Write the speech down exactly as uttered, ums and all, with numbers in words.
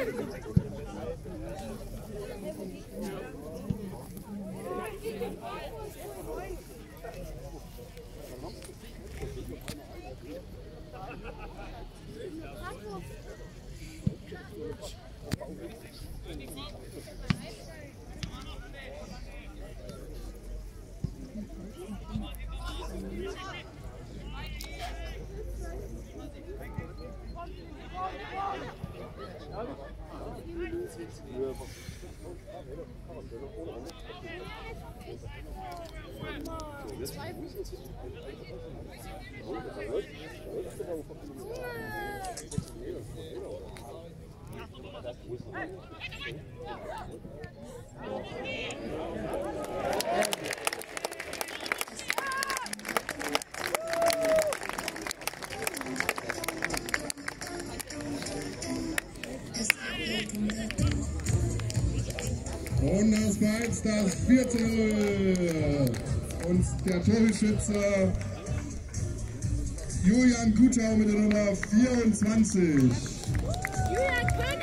Und das war jetzt das vier zu null. Und der Torschütze Julian Gutau mit der Nummer vierundzwanzig. Julian König!